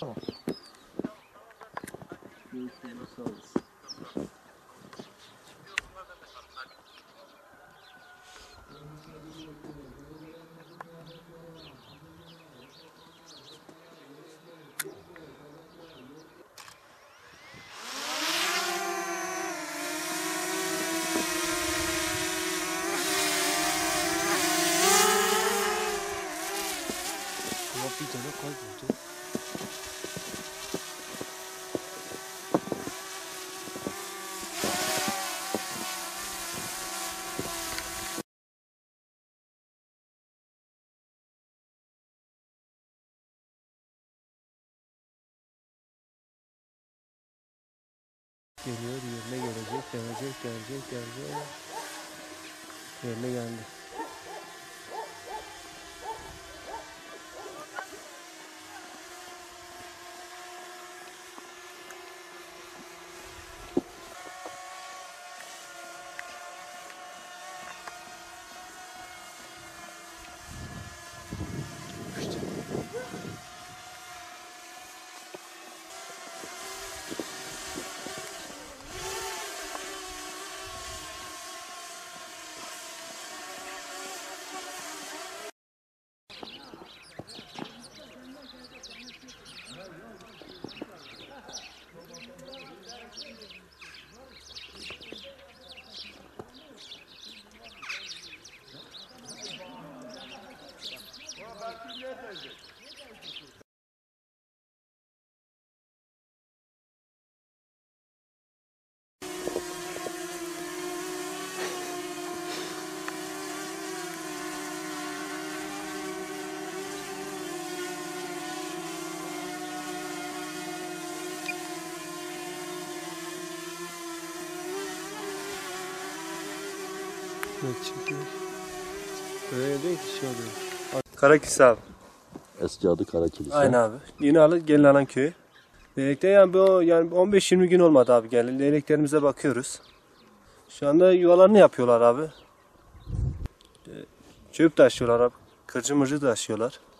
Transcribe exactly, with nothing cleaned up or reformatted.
Tamam. Sağ olasın. Bir tane kayboldu. Geliyor, yerine gelecek, gelecek, gelecek, gelecek. Yerine geldi. Evet, çıkıyor. Böyle değil ki şey oluyor. Karakis abi. Eski adı Karakilise. Aynen abi. Yeni alı Gelinanan köyü. Leylekte yani bu yani on beş yirmi gün olmadı abi geldi. Leyleklerimize bakıyoruz. Şu anda yuvalarını yapıyorlar abi. Çöp taşıyorlar abi. Kırcı mırcı taşıyorlar.